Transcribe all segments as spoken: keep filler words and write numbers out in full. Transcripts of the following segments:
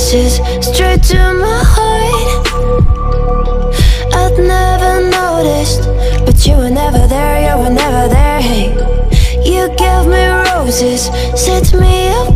roses straight to my heart. I'd never noticed, but you were never there, you were never there. Hey, you gave me roses, set me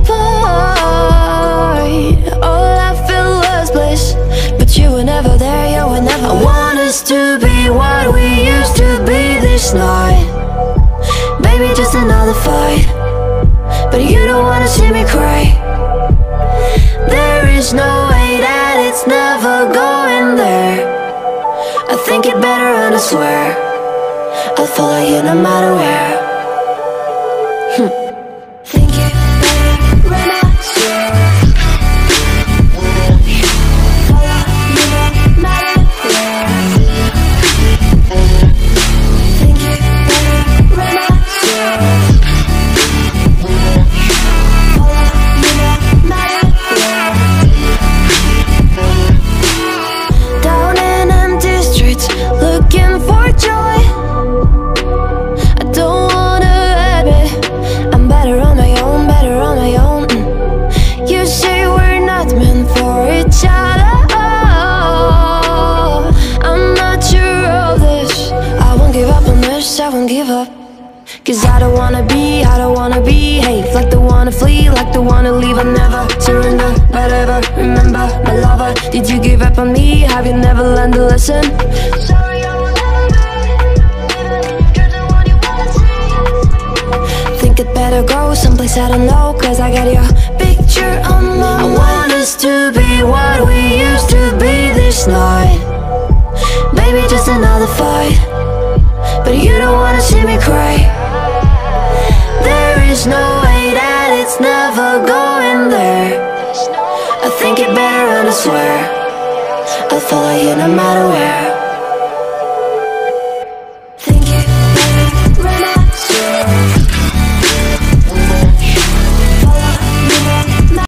apart. All I felt was bliss, but you were never there, you were never there. I want us to be what we used to be this night. Baby, just another fight, but you don't wanna see me cry. There is no way that it's never going there. I think it better and I swear I'll follow you no matter where. Hm. Think it better when I swear follow you no matter where. Think it better when I swear follow you no matter where. Down in empty streets, looking for joy. I don't wanna admit I'm better on my own, better on my own. Mm. You say we're not meant for each other. I'm not sure of this. I won't give up on this, I won't give up. Cause I don't wanna be, I don't wanna behave like the one to flee, like the one to leave. I never surrender, but ever remember my lover. Did you give up on me? Have you never learned to listen? Sorry, I will never be, you're the one you wanna see. Think it better go someplace I don't know, cause I got your picture on my mind. I want us to be what we used to be this night. Baby, just another fight, but you don't wanna see me cry. There is no way that it's never going there. I think it better and I swear I'll follow you no matter what.